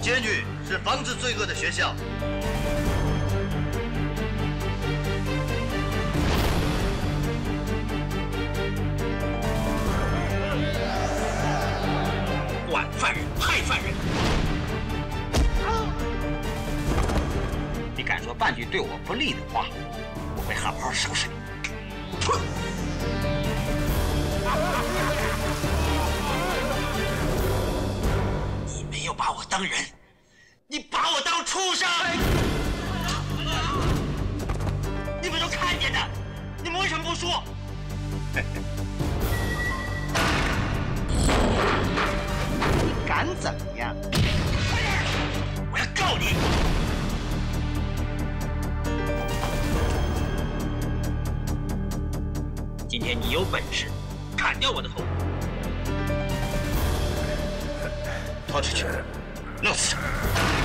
监狱是防止罪恶的学校。 管犯人，害犯人。你敢说半句对我不利的话，我会好好收拾你。哼！ 没有把我当人，你把我当畜生！你们都看见的，你们为什么不说？ 你敢怎么样？ 我要告你！今天你有本事，砍掉我的头！ 拖出去，弄死他！